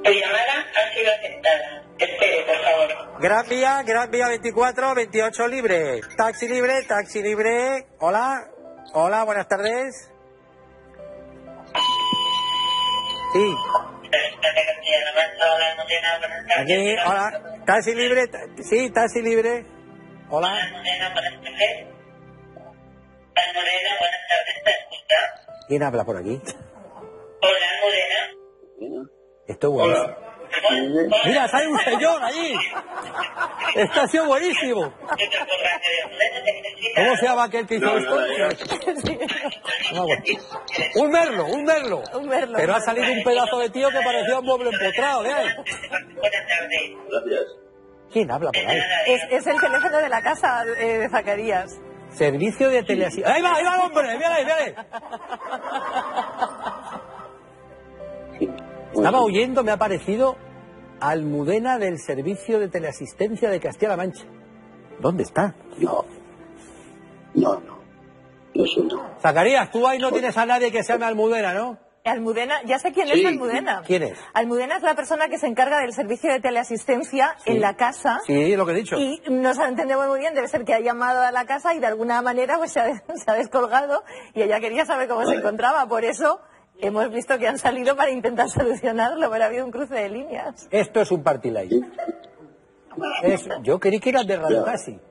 Tu llamada ha sido aceptada. Espere, por favor. Gran Vía 24, 28 libre. Taxi libre, taxi libre. Hola, hola, buenas tardes. Sí. Aquí, hola, taxi libre, sí, taxi libre. Hola. Almudena, buenas tardes. Almudena, buenas tardes, ¿te escucha? ¿Quién habla por aquí? Hola, Almudena. Esto es buenísimo. Mira, sale un señor allí. Esto ha sido buenísimo. ¿Cómo se llama aquel que hizo esto? No, bueno. Un merlo, un merlo. Un merlo. Pero ha salido un pedazo de tío que parecía un mueble empotrado, ¿eh? Buenas tardes. Gracias. ¿Quién habla por ahí? Es el teléfono de la casa de Zacarías. Servicio de teleasistencia. ¡Ahí va el hombre! ¡Mírale, mírale! Estaba oyendo, me ha parecido Almudena del Servicio de Teleasistencia de Castilla-La Mancha. ¿Dónde está? No. Eso no. Zacarías, tú ahí no tienes a nadie que se llame Almudena, ¿no? Almudena, ya sé quién Sí. es Almudena. ¿Quién es? Almudena es la persona que se encarga del servicio de teleasistencia Sí. en la casa. Sí, lo que he dicho. Y no se entendemos muy bien, debe ser que ha llamado a la casa y de alguna manera pues se ha descolgado y ella quería saber cómo se encontraba. Por eso hemos visto que han salido para intentar solucionarlo, pero ha habido un cruce de líneas. Esto es un party live. Yo creí que eras de Radio Casi.